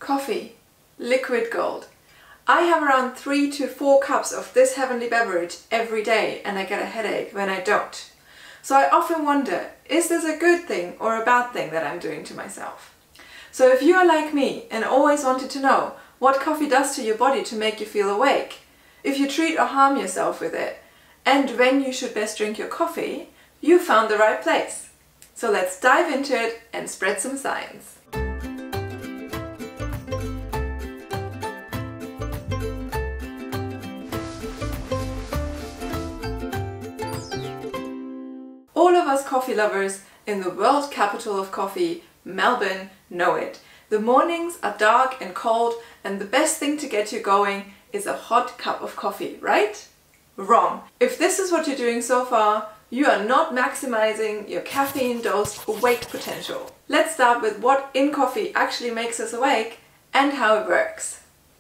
Coffee, liquid gold. I have around 3 to 4 cups of this heavenly beverage every day and I get a headache when I don't. So I often wonder, is this a good thing or a bad thing that I'm doing to myself? So if you are like me and always wanted to know what coffee does to your body to make you feel awake, if you treat or harm yourself with it, and when you should best drink your coffee, you found the right place. So let's dive into it and spread some science. All of us coffee lovers in the world capital of coffee, Melbourne, know it. The mornings are dark and cold and the best thing to get you going is a hot cup of coffee, right? Wrong. If this is what you're doing so far, you are not maximizing your caffeine-dosed awake potential. Let's start with what in coffee actually makes us awake and how it works.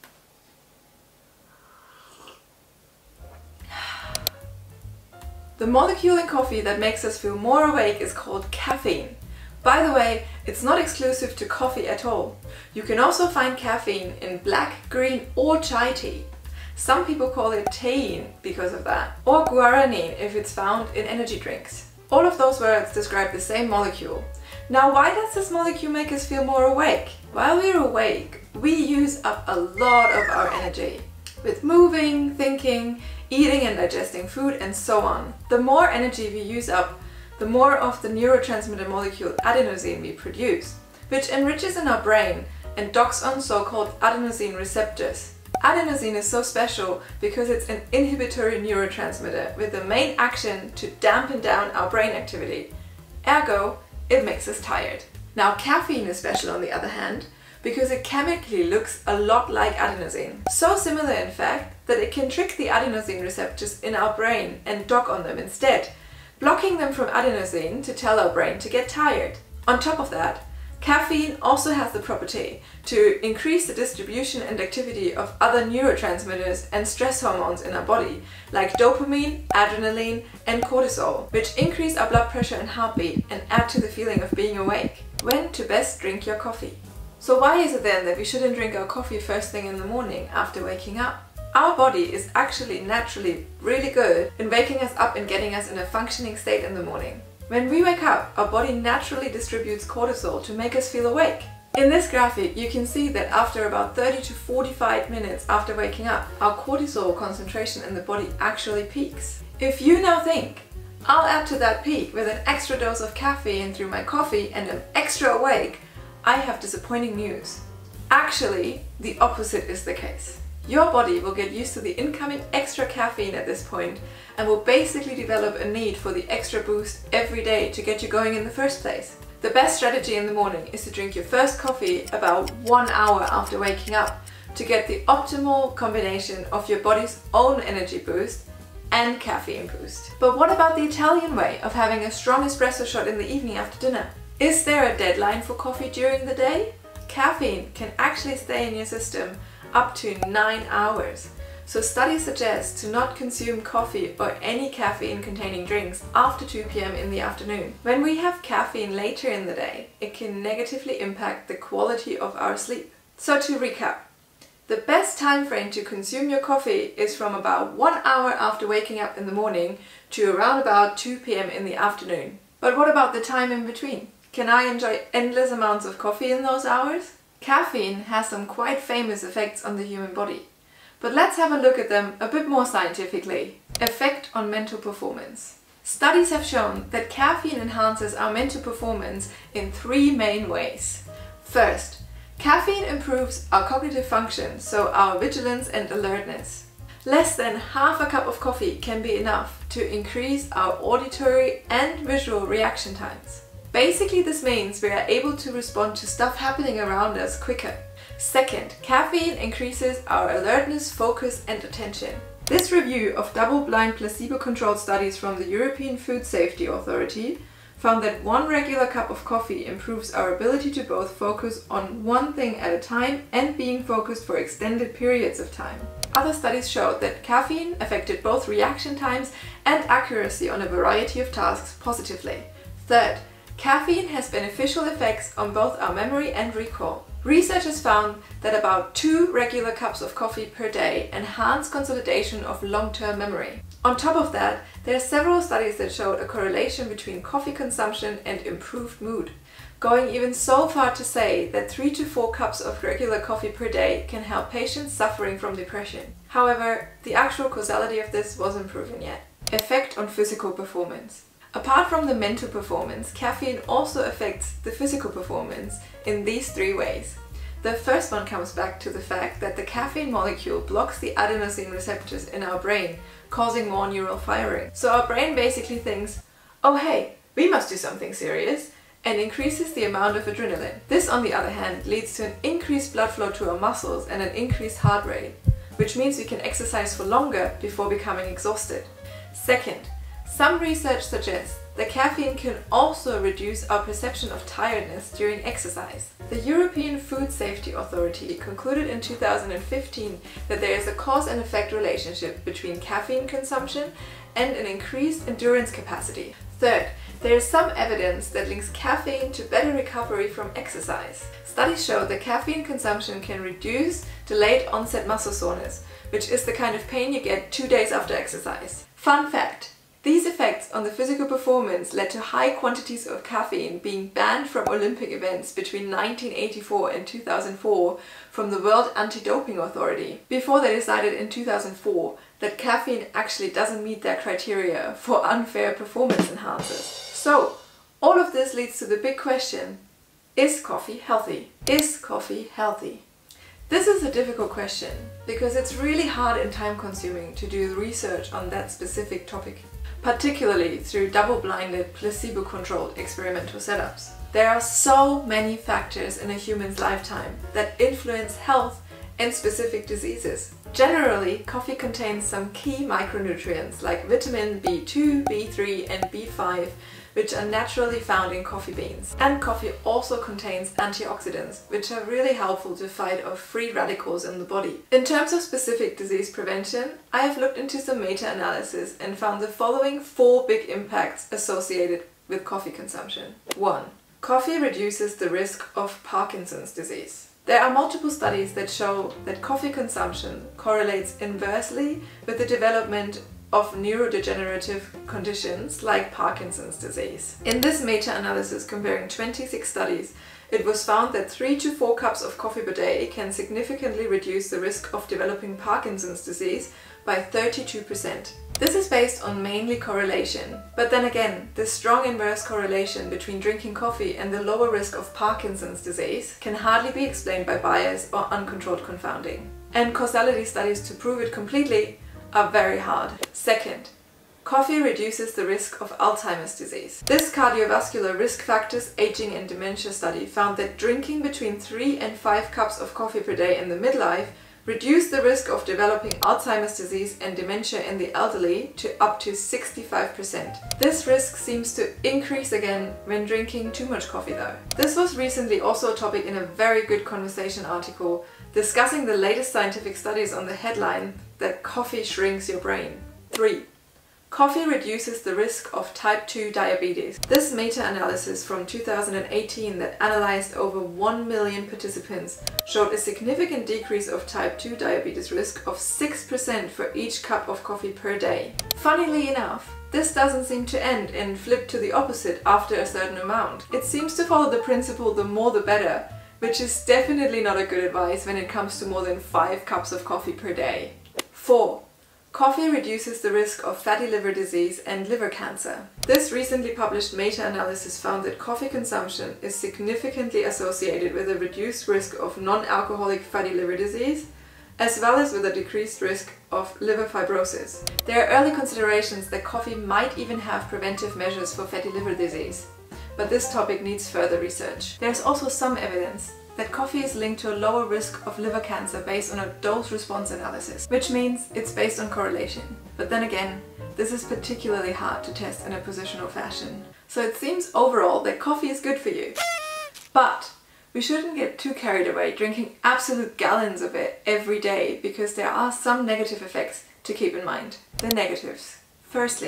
The molecule in coffee that makes us feel more awake is called caffeine. By the way, it's not exclusive to coffee at all. You can also find caffeine in black, green or chai tea. Some people call it thein because of that, or guaranine if it's found in energy drinks. All of those words describe the same molecule. Now, why does this molecule make us feel more awake? While we're awake, we use up a lot of our energy with moving, thinking, eating and digesting food and so on. The more energy we use up, the more of the neurotransmitter molecule adenosine we produce, which enriches in our brain and docks on so-called adenosine receptors. Adenosine is so special because it's an inhibitory neurotransmitter with the main action to dampen down our brain activity. Ergo, it makes us tired. Now, caffeine is special on the other hand because it chemically looks a lot like adenosine. So similar in fact that it can trick the adenosine receptors in our brain and dock on them instead, blocking them from adenosine to tell our brain to get tired. On top of that, caffeine also has the property to increase the distribution and activity of other neurotransmitters and stress hormones in our body, like dopamine, adrenaline, and cortisol, which increase our blood pressure and heartbeat and add to the feeling of being awake. When to best drink your coffee. So why is it then that we shouldn't drink our coffee first thing in the morning after waking up? Our body is actually naturally really good in waking us up and getting us in a functioning state in the morning. When we wake up, our body naturally distributes cortisol to make us feel awake. In this graphic, you can see that after about 30 to 45 minutes after waking up, our cortisol concentration in the body actually peaks. If you now think, I'll add to that peak with an extra dose of caffeine through my coffee and I'm extra awake, I have disappointing news. Actually, the opposite is the case. Your body will get used to the incoming extra caffeine at this point and will basically develop a need for the extra boost every day to get you going in the first place. The best strategy in the morning is to drink your first coffee about 1 hour after waking up to get the optimal combination of your body's own energy boost and caffeine boost. But what about the Italian way of having a strong espresso shot in the evening after dinner? Is there a deadline for coffee during the day? Caffeine can actually stay in your system up to 9 hours. So studies suggest to not consume coffee or any caffeine containing drinks after 2 p.m. in the afternoon. When we have caffeine later in the day, it can negatively impact the quality of our sleep. So to recap, the best time frame to consume your coffee is from about 1 hour after waking up in the morning to around about 2 p.m. in the afternoon. But what about the time in between? Can I enjoy endless amounts of coffee in those hours? Caffeine has some quite famous effects on the human body. But let's have a look at them a bit more scientifically. Effect on mental performance. Studies have shown that caffeine enhances our mental performance in 3 main ways. First, caffeine improves our cognitive function, so our vigilance and alertness. Less than half a cup of coffee can be enough to increase our auditory and visual reaction times. Basically, this means we are able to respond to stuff happening around us quicker. Second, caffeine increases our alertness, focus and attention. This review of double-blind placebo-controlled studies from the European Food Safety Authority found that 1 regular cup of coffee improves our ability to both focus on one thing at a time and being focused for extended periods of time. Other studies showed that caffeine affected both reaction times and accuracy on a variety of tasks positively. Third, Caffeine has beneficial effects on both our memory and recall. Researchers found that about 2 regular cups of coffee per day enhance consolidation of long-term memory. On top of that, there are several studies that showed a correlation between coffee consumption and improved mood, going even so far to say that 3 to 4 cups of regular coffee per day can help patients suffering from depression. However, the actual causality of this wasn't proven yet. Effect on physical performance. Apart from the mental performance, caffeine also affects the physical performance in these 3 ways. The first one comes back to the fact that the caffeine molecule blocks the adenosine receptors in our brain, causing more neural firing. So our brain basically thinks, oh hey, we must do something serious, and increases the amount of adrenaline. This, on the other hand, leads to an increased blood flow to our muscles and an increased heart rate, which means we can exercise for longer before becoming exhausted. Second, some research suggests that caffeine can also reduce our perception of tiredness during exercise. The European Food Safety Authority concluded in 2015 that there is a cause and effect relationship between caffeine consumption and an increased endurance capacity. Third, there is some evidence that links caffeine to better recovery from exercise. Studies show that caffeine consumption can reduce delayed onset muscle soreness, which is the kind of pain you get 2 days after exercise. Fun fact! These effects on the physical performance led to high quantities of caffeine being banned from Olympic events between 1984 and 2004 from the World Anti-Doping Authority, before they decided in 2004 that caffeine actually doesn't meet their criteria for unfair performance enhancers. So, all of this leads to the big question, is coffee healthy? Is coffee healthy? This is a difficult question because it's really hard and time-consuming to do research on that specific topic, particularly through double-blinded, placebo-controlled experimental setups. There are so many factors in a human's lifetime that influence health and specific diseases. Generally, coffee contains some key micronutrients like vitamin B2, B3 and B5, which are naturally found in coffee beans. And coffee also contains antioxidants, which are really helpful to fight off free radicals in the body. In terms of specific disease prevention, I have looked into some meta-analysis and found the following 4 big impacts associated with coffee consumption. 1. Coffee reduces the risk of Parkinson's disease. There are multiple studies that show that coffee consumption correlates inversely with the development of neurodegenerative conditions like Parkinson's disease. In this meta-analysis comparing 26 studies, it was found that 3 to 4 cups of coffee per day can significantly reduce the risk of developing Parkinson's disease by 32%. This is based on mainly correlation, but then again, the strong inverse correlation between drinking coffee and the lower risk of Parkinson's disease can hardly be explained by bias or uncontrolled confounding. And causality studies to prove it completely are very hard. Second, coffee reduces the risk of Alzheimer's disease. This cardiovascular risk factors, aging and dementia study found that drinking between 3 and 5 cups of coffee per day in the midlife reduced the risk of developing Alzheimer's disease and dementia in the elderly to up to 65%. This risk seems to increase again when drinking too much coffee though. This was recently also a topic in a very good Conversation article discussing the latest scientific studies on the headline that coffee shrinks your brain. 3. Coffee reduces the risk of type 2 diabetes. This meta-analysis from 2018 that analyzed over 1 million participants showed a significant decrease of type 2 diabetes risk of 6% for each cup of coffee per day. Funnily enough, this doesn't seem to end and flip to the opposite after a certain amount. It seems to follow the principle the more the better, which is definitely not a good advice when it comes to more than 5 cups of coffee per day. 4. Coffee reduces the risk of fatty liver disease and liver cancer. This recently published meta-analysis found that coffee consumption is significantly associated with a reduced risk of non-alcoholic fatty liver disease, as well as with a decreased risk of liver fibrosis. There are early considerations that coffee might even have preventive measures for fatty liver disease, but this topic needs further research. There's also some evidence that coffee is linked to a lower risk of liver cancer based on a dose-response analysis, which means it's based on correlation. But then again, this is particularly hard to test in a positional fashion. So it seems overall that coffee is good for you. But we shouldn't get too carried away drinking absolute gallons of it every day, because there are some negative effects to keep in mind. The negatives. Firstly,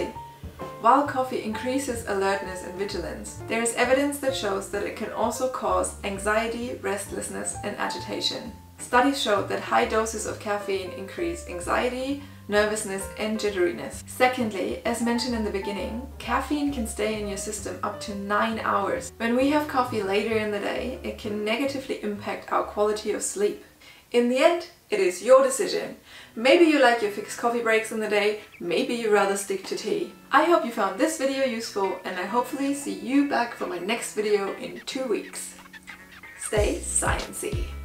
While coffee increases alertness and vigilance, there is evidence that shows that it can also cause anxiety, restlessness, and agitation. Studies show that high doses of caffeine increase anxiety, nervousness, and jitteriness. Secondly, as mentioned in the beginning, caffeine can stay in your system up to 9 hours. When we have coffee later in the day, it can negatively impact our quality of sleep. In the end, it is your decision. Maybe you like your fixed coffee breaks in the day, maybe you rather stick to tea. I hope you found this video useful, and I hopefully see you back for my next video in 2 weeks. Stay sciencey!